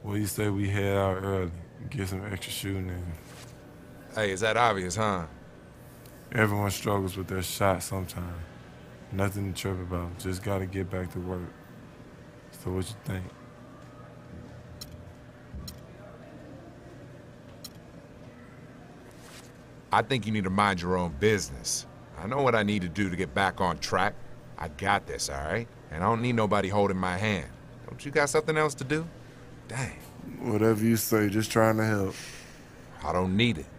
Well, you say we head out early, get some extra shooting in. Hey, is that obvious, huh? Everyone struggles with their shot sometime. Nothing to trip about, just gotta get back to work. So what you think? I think you need to mind your own business. I know what I need to do to get back on track. I got this, all right? And I don't need nobody holding my hand. Don't you got something else to do? Dang. Whatever you say, just trying to help. I don't need it.